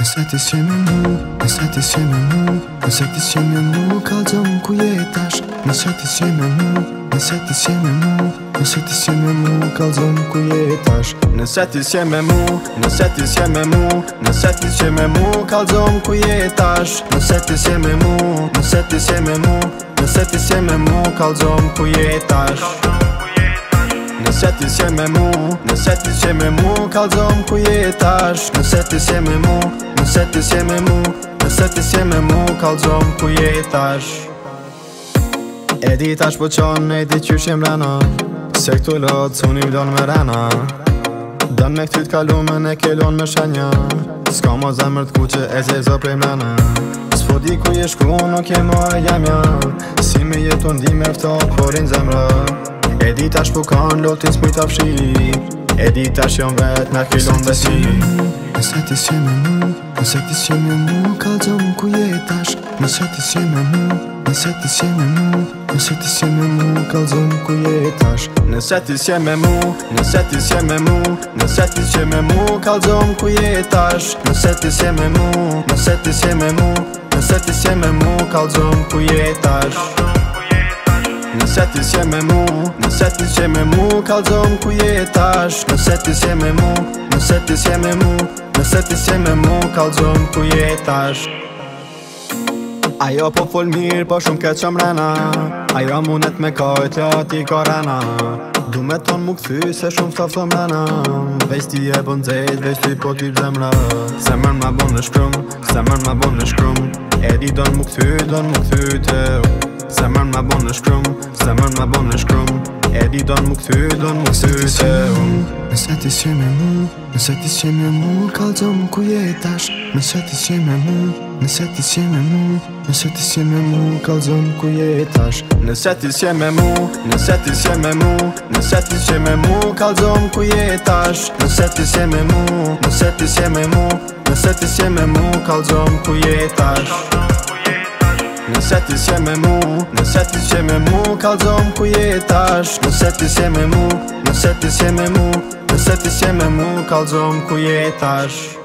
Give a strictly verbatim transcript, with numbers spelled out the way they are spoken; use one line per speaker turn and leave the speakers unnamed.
Nëse ti s'je me mu, nëse ti s'je me mu, nëse ti s'je me mu, kallzom ku jetash. Nëse ti s'je me mu, nëse ti s'je me mu, nëse ti s'je me mu, kallzom ku jetash. Nëse ti s'je me mu, nëse ti s'je me mu, nëse ti s'je me mu, kallzom ku jetash. Nëse ti s'je me mu, nëse ti s'je me mu, nëse ti s'je me mu, kallzom ku jetash. Nëse ti s'je me mu, nëse ti s'je me mu, kallzom ku jetash. Nëse ti s'je me mu, nëse ti s'je me mu, nëse ti s'je me mu, kallzom ku jetash. E di tash po qon, e di qysh jem rana, se këtu lot s'uni vlon me rana. Dan me këtyt kalumen e kelon me shenja, s'ka ma zemër t'ku që e zezo prej mrena. S'po di ku je shku, nuk je ma e jemja, si me jetu ndi me fta korin zemra. E di tash po kan lotin s'mujt afshi, e di tash jom vet me kelon besi. Nëse ti s'je me mu, nëse ti s'je me mu, kallzom ku jetash. Nëse ti s'je me mu, nëse ti s'je me mu, nëse ti s'je me mu, kallzom ku jetash. Nëse ti s'je me mu, nëse ti s'je me mu, nëse ti s'je me mu, kallzom ku jetash. Nëse ti s'je me mu, nëse ti s'je me mu, nëse ti s'je me mu, kallzom ku jetash. Nëse ti s'je me mu, nëse ti s'je me mu, kallzom ku jetash. Nëse ti s'je me mu, nëse ti s'je me mu, nëse ti s'je me mu, kallzom ku jetash. Ajo po fol mirë, po shumë keq qëm rena, ajo munet me kajt, ja ti ka rena. Du me ton mu këthy, se shumë ftafto mrena, veç ti e bon zejt, veç ti po t'i bzemra. Zemër ma bon në shkrum, zemër ma bon në shkrum, e di don mu këthy, don mu këthy te u. Zemër ma bon në shkrum, zemër ma bon në shkrum, e di don mu këthy, don mu këthy te u. Nëse ti s'je me mu, nëse ti s'je me mu, kallzom ku jetash. Nëse ti s'je me mu, nëse ti s'je me mu, nëse ti s'je me mu, kallzom ku jetash. Nëse ti s'je me mu, nëse ti s'je me mu, nëse ti s'je me mu, kallzom ku jetash. Nëse ti s'je me mu, nëse ti s'je me mu, nëse ti s'je me mu, kallzom ku jetash. Nëse ti s'je me mu, nëse ti s'je me mu, kallzom ku jetash. Nëse ti s'je me mu, nëse ti s'je me mu, nëse ti s'je me mu, kallzom ku jetash.